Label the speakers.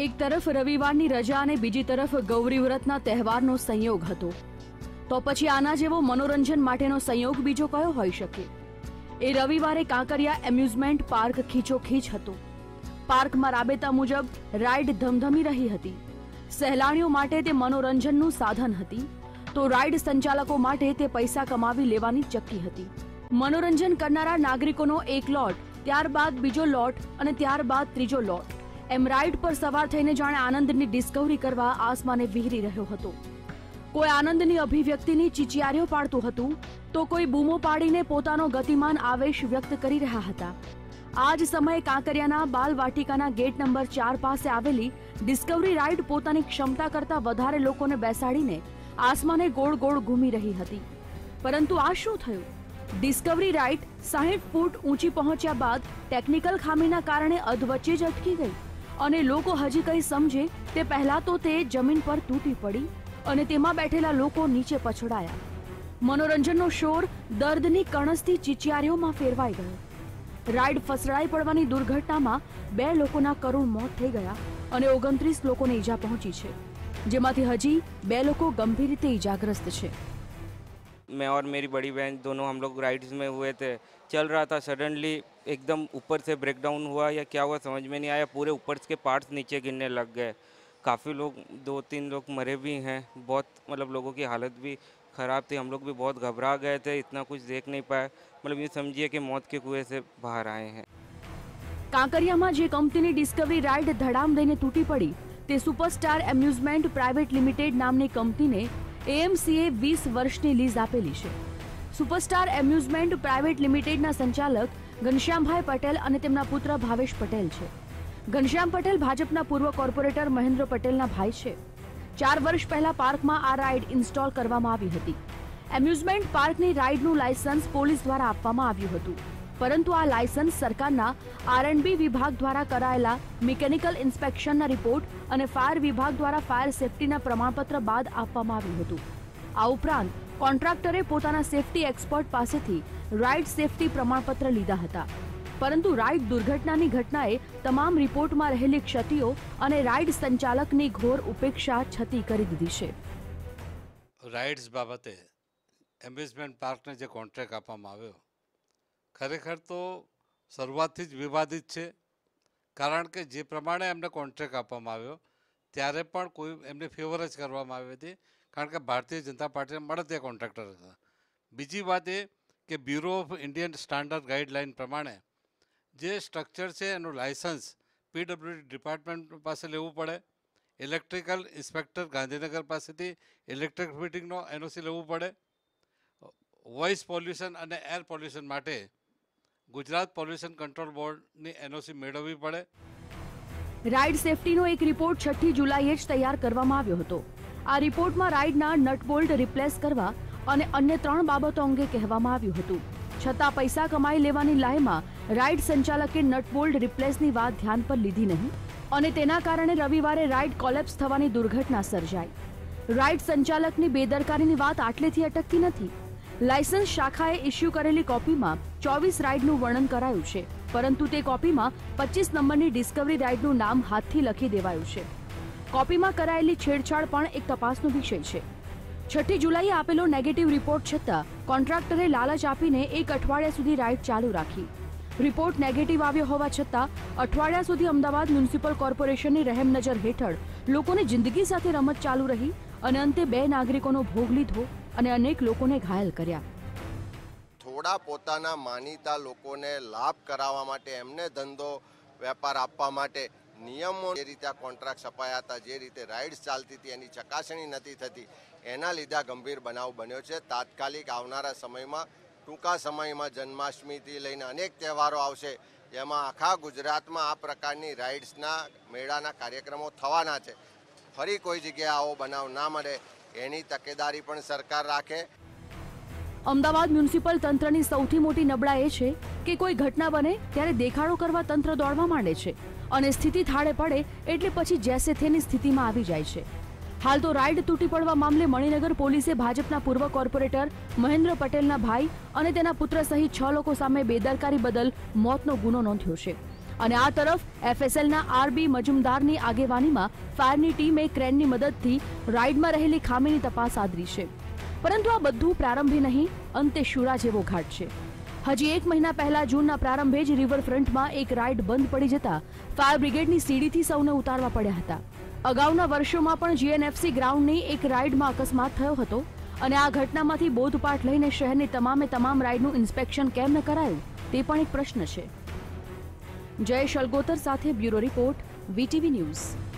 Speaker 1: એક તરફ રવિવારની રજા અને બીજી તરફ ગૌરી વ્રતના તહેવારનો સંયોગ હતો, તો પછી આના જેવો મનોરંજન માટેનો સંયોગ બીજો કયો હોઈ શકે? એ રવિવારે કાંકરિયા એમ્યુઝમેન્ટ પાર્ક ખીચોખીચ હતો. પાર્કમાં રાબેતા મુજબ રાઇડ ધમધમી રહી હતી. સહેલાણીઓ માટે તે મનોરંજનનું સાધન હતી, તો રાઇડ સંચાલકો માટે તે પૈસા કમાવી લેવાની ચક્કી હતી. મનોરંજન કરનારા નાગરિકોનો એક લોટ, ત્યારબાદ બીજો લોટ અને ત્યારબાદ ત્રીજો લોટ, એમ રાઇડ પર સવાર થઈને જાણે આનંદની ડિસ્કવરી કરવા આસમાને વિહરી રહ્યો હતો. કોઈ આનંદની અભિવ્યક્તિની ચીચિયારીઓ પાડતું હતું, તો કોઈ બૂમો પાડીને પોતાનો ગતિમાન આવેશ વ્યક્ત કરી રહ્યા હતા. આ જ સમયે કાંકરિયાના બાલવાટિકાના ગેટ નંબર 4 પાસે આવેલી ડિસ્કવરી રાઇડ પોતાની ક્ષમતા કરતાં વધારે લોકોને બેસાડીને આસમાને ગોળ ગોળ ઘૂમી રહી હતી. પરંતુ આ શું થયું? ડિસ્કવરી રાઇડ 60 ફૂટ ઊંચી પહોંચ્યા બાદ ટેકનિકલ ખામીના કારણે અધવચ્ચે જ અટકી ગઈ અને લોકો હજી કંઈ સમજે તે પહેલા તો તે જમીન પર તૂટી પડી અને તેમાં બેઠેલા લોકો નીચે પછડાયા. મનોરંજનનો શોર દર્દની કણસથી ચીચિયારીઓમાં ફેરવાઈ ગયો. રાઇડ ફસડાઈ પડવાની દુર્ઘટનામાં 2 લોકોના કરુણ મોત થઈ ગયા અને 29 લોકોને ઈજા પહોંચી છે, જેમાંથી હજી 2 લોકો ગંભીર રીતે ઈજાગ્રસ્ત છે.
Speaker 2: मैं और मेरी बड़ी बहन दोनों हम लोग राइड्स में हुए थे. चल रहा था, सडनली एकदम ऊपर से ब्रेकडाउन हुआ या क्या हुआ समझ में नहीं आया. पूरे ऊपर के पार्ट्स नीचे गिरने लग गए. काफ़ी लोग 2-3 लोग मरे भी हैं. बहुत मतलब लोगों की हालत भी ख़राब थी. हम लोग भी बहुत घबरा गए थे, इतना कुछ देख नहीं पाए. मतलब ये समझिए कि मौत के कुएं से बाहर आए हैं.
Speaker 1: કાંકરિયામાં જે કંપનીની ડિસ્કવરી રાઇડ ધડામ દઈને તૂટી પડી તે સુપરસ્ટાર એમ્યુઝમેન્ટ પ્રાઇવેટ લિમિટેડ નામની કંપનીને એએમસીએ 20 વર્ષની લીઝ આપેલી છે. સુપરસ્ટાર એમ્યુઝમેન્ટ પ્રાઇવેટ લિમિટેડના સંચાલક ઘનશ્યામભાઈ પટેલ અને તેમના પુત્ર ભાવેશ પટેલ છે. ઘનશ્યામ પટેલ ભાજપના પૂર્વ કોર્પોરેટર મહેન્દ્ર પટેલના ભાઈ છે. 4 વર્ષ પહેલા પાર્કમાં આ રાઇડ ઇન્સ્ટોલ કરવામાં આવી હતી. એમ્યુઝમેન્ટ પાર્કની રાઇડનું લાયસન્સ પોલીસ દ્વારા આપવામાં આવ્યું હતું, પરંતુ આ લાયસન્સ સરકારના આરએન્ડબી વિભાગ દ્વારા કરાયેલા મિકેનિકલ ઇન્સ્પેક્શનના રિપોર્ટ અને ફાયર વિભાગ દ્વારા ફાયર સેફટીના પ્રમાણપત્ર બાદ આપવામાં આવ્યું હતું. આ ઉપરાંત કોન્ટ્રાક્ટરે પોતાના સેફટી એક્સપર્ટ પાસેથી રાઇડ સેફટી પ્રમાણપત્ર લીધા હતા, પરંતુ રાઇડ દુર્ઘટનાની ઘટનાએ તમામ રિપોર્ટમાં રહેલી ક્ષતિઓ અને રાઇડ સંચાલકની ઘોર ઉપેક્ષા છતી કરી દીધી છે.
Speaker 3: રાઇડ્સ બાબતે એમ્યુઝમેન્ટ પાર્કને જે કોન્ટ્રાક્ટ આપવામાં આવ્યો ખરેખર તો શરૂઆતથી જ વિવાદિત છે. કારણ કે જે પ્રમાણે એમને કોન્ટ્રાક્ટ આપવામાં આવ્યો ત્યારે પણ કોઈ એમને ફેવર જ કરવામાં આવી હતી, કારણ કે ભારતીય જનતા પાર્ટીને મળતીય કોન્ટ્રાક્ટર હતા. બીજી વાત એ કે bureau of Indian standard guideline પ્રમાણે જે સ્ટ્રક્ચર છે એનું લાયસન્સ પીડબ્લ્યુડી ડિપાર્ટમેન્ટ પાસે લેવું પડે. ઇલેક્ટ્રિકલ ઇન્સ્પેક્ટર ગાંધીનગર પાસેથી ઇલેક્ટ્રિક ફિટિંગનો એનઓસી લેવું પડે. વોઇસ પોલ્યુશન અને એર પોલ્યુશન માટે ગુજરાત પોલ્યુશન કંટ્રોલ બોર્ડની એનઓસી મેળવવી પડે.
Speaker 1: રાઇડ સેફટીનો એક રિપોર્ટ 6 જુલાઈએ જ તૈયાર કરવામાં આવ્યો હતો. આ રિપોર્ટમાં રાઇડના નટબોલ્ટ રિપ્લેસ કરવા અને અન્ય 3 બાબતો અંગે કહેવામાં આવ્યું હતું. છતાં પૈસા કમાઈ લેવાની લાયમાં રાઇડ સંચાલકે નટબોલ્ટ રિપ્લેસની વાત ધ્યાન પર લીધી નહીં અને તેના કારણે રવિવારે રાઇડ કોલેપ્સ થવાની દુર્ઘટના સર્જાઈ. રાઇડ સંચાલકની બેદરકારીની વાત આટલેથી અટકતી નથી. લાયસન્સ શાખાએ ઇસ્યુ કરેલી કોપીમાં 24 રાઇડનું વર્ણન કરાયું છે, પરંતુ તે કોપીમાં 25 નંબરની ડિસ્કવરી રાઇડનું નામ હાથથી લખી દેવાયું છે. કોપીમાં કરાયેલી છેડછાડ પણ એક તપાસનો વિષય છે. 6 જુલાઈએ આપેલો નેગેટિવ રિપોર્ટ છતાં કોન્ટ્રાક્ટરે લાલચ આપીને 1 અઠવાડિયા સુધી રાઇડ ચાલુ રાખી. રિપોર્ટ નેગેટિવ આવ્યો હોવા છતાં અઠવાડિયા સુધી અમદાવાદ મ્યુનિસિપલ કોર્પોરેશનની રહેમનજર હેઠળ લોકોની જિંદગી સાથે રમત ચાલુ રહી અને અંતે 2 નાગરિકોનો ભોગ લીધો અને અનેક લોકોને ઘાયલ કર્યા.
Speaker 4: થોડા પોતાના માનીતા લોકોને લાભ કરાવવા માટે, એમને ધંધો વેપાર આપવા માટે નિયમો જે રીતે આ કોન્ટ્રાક્ટ અપાયા હતા, જે રીતે રાઇડ્સ ચાલતી હતી એની ચકાસણી નથી થતી, એના લીધે ગંભીર બનાવ બન્યો છે. તાત્કાલિક આવનારા સમયમાં, ટૂંકા સમયમાં જન્માષ્ટમીથી લઈને અનેક તહેવારો આવશે, જેમાં આખા ગુજરાતમાં આ પ્રકારની રાઇડ્સના મેળાના કાર્યક્રમો થવાના છે. ફરી કોઈ જગ્યાએ આવો બનાવ ના મળે એની તકેદારી પણ સરકાર રાખે.
Speaker 1: અમદાવાદ મ્યુનિસિપલ તંત્રની સૌથી મોટી નબળા એ છે કે કોઈ ઘટના બને ત્યારે દેખાડો કરવા તંત્ર દોડવા માંડે છે અને સ્થિતિ થાળે પડે એટલે પછી જેસે થેની સ્થિતિમાં આવી જાય છે. હાલ તો રાઇડ તૂટી પડવા મામલે મણિનગર પોલીસે ભાજપના પૂર્વ કોર્પોરેટર મહેન્દ્ર પટેલના ભાઈ અને તેના પુત્ર સહિત 6 લોકો સામે બેદરકારી બદલ મોતનો ગુનો નોંધ્યો છે. અને આ તરફ એફએસએલના આરબી મજુમદારની આગેવાનીમાં ફાયરની ટીમે ક્રેનની મદદથી રાઇડમાં રહેલી ખામીની તપાસ આદરી છે. પરંતુ આ બધું પ્રારંભે નહીં, અંતે શુરા જેવો ઘાટ છે. હજી 1 મહિના પહેલા જૂનના પ્રારંભે જ રિવરફ્રન્ટમાં એક રાઇડ બંધ પડી જતા ફાયર બ્રિગેડની સીડીથી સૌને ઉતારવા પડ્યા હતા. અગાઉના વર્ષોમાં પણ જીએનએફસી ગ્રાઉન્ડની એક રાઇડમાં અકસ્માત થયો હતો અને આ ઘટનામાંથી બોધપાઠ લઈને શહેરની તમામ રાઇડનું ઇન્સ્પેક્શન કેમ ન કરાયું તે પણ એક પ્રશ્ન છે. જયેશ અલગોતર સાથે બ્યુરો રિપોર્ટ, વીટીવી ન્યૂઝ.